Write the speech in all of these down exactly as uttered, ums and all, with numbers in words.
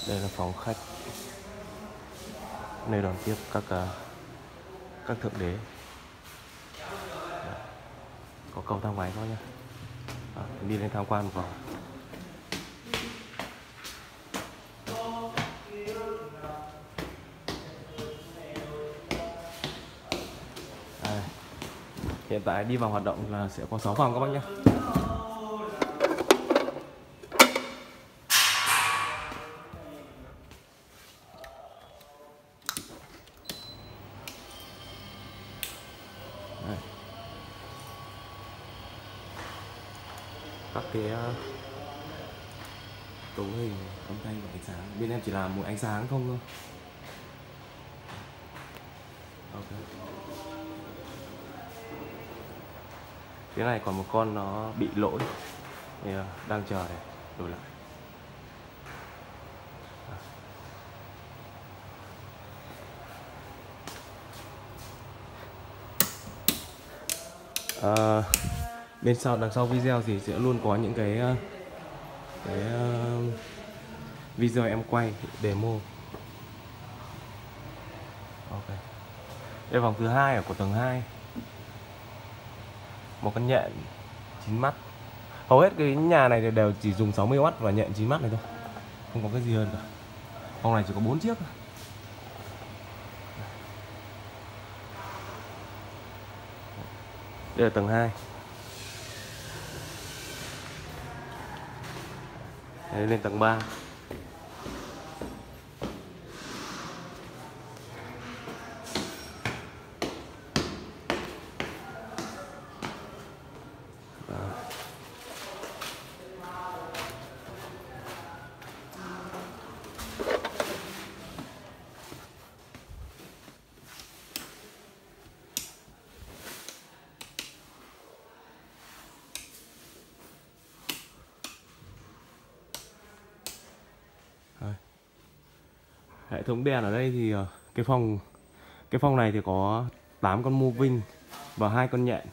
Đây là phòng khách, nơi đón tiếp các uh, các thượng đế. Có cầu thang máy thôi nhá. À, đi lên tham quan một vòng. À, hiện tại đi vào hoạt động là sẽ có sáu phòng các bác nhé. Đây. Các cái uh, cấu hình, âm thanh và ánh sáng. Bên em chỉ làm một ánh sáng không thôi. Okay. Phía này còn một con nó bị lỗi thì uh, đang chờ để đổi lại. À, bên sau đằng sau video thì sẽ luôn có những cái cái uh, video em quay demo. Ok. Đây vòng thứ hai ở của tầng hai. Một con nhện chín mắt. Hầu hết cái nhà này đều chỉ dùng sáu mươi oát và nhện chín mắt này thôi. Không có cái gì hơn cả. Phòng này chỉ có bốn chiếc. Đây là tầng hai. Đây lên tầng ba. Hệ thống đèn ở đây thì cái phòng cái phòng này thì có tám con moving và hai con nhện.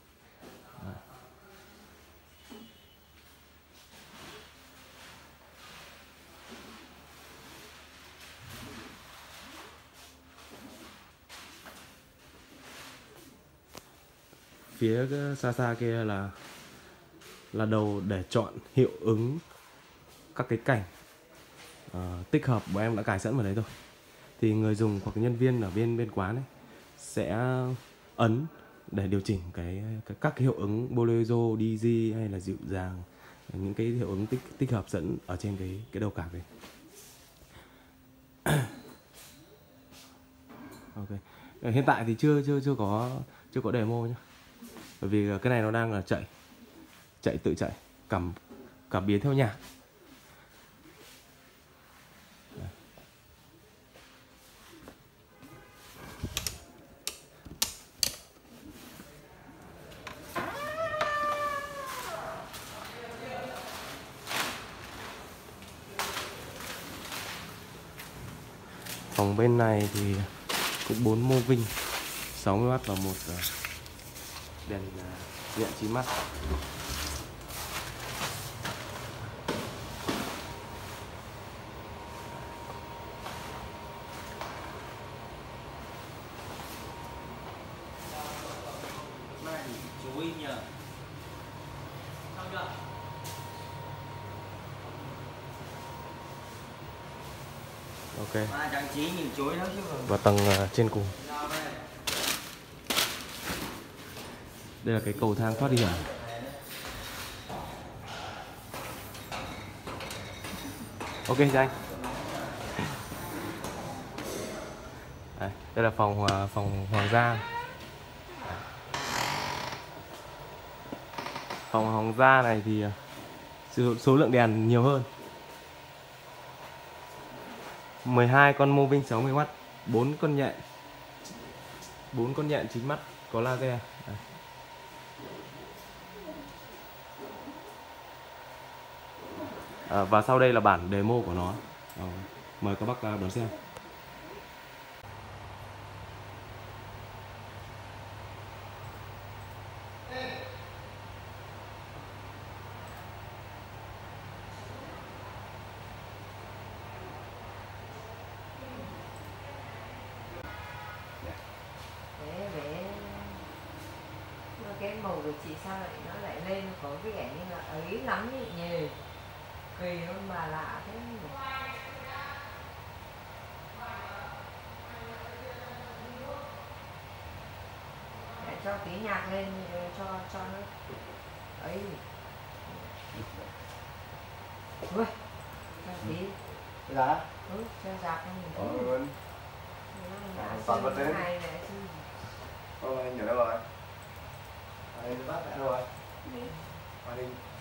Phía xa xa kia là là đầu để chọn hiệu ứng các cái cảnh uh, tích hợp, bọn em đã cài sẵn vào đấy rồi. Thì người dùng hoặc nhân viên ở bên bên quán ấy sẽ ấn để điều chỉnh cái, cái các cái hiệu ứng bolero, đi gi hay là dịu dàng, những cái hiệu ứng tích tích hợp sẵn ở trên cái cái đầu card này. Ok. Hiện tại thì chưa chưa chưa có chưa có demo nhá. Bởi vì cái này nó đang là chạy chạy tự chạy cảm cảm biến theo nhạc. Phòng bên này thì cũng bốn moving, sáu mươi oát và một đèn nhện chín mắt. Chú nhờ. Ok. Trang trí nhìn chối lắm chứ. Và tầng uh, trên cùng. Đây là cái cầu thang thoát hiểm. Ok cho anh. Đây, đây là phòng uh, phòng hoàng gia. Phòng hoàng gia này thì uh, số lượng đèn nhiều hơn. mười hai con moving sáu mươi oát, bốn con nhện. bốn con nhện chín mắt có laser. Đây. À, và sau đây là bản demo của nó. À, mời các bác đón xem. cái màu của chị sao lại nó lại lên có cái vẻ như là ấy lắm nhỉ nhề, kỳ hơn bà lạ thế. Để cho tí nhạc lên cho cho nó ấy. Ui, cho tí. Dạ. Ừ, cho dạp cho mình. Ủa Minh. Toàn bật lên. Hay này chứ. Ôi anh ở đâu rồi? Anh bắt đã đâu rồi? Đi. Đi.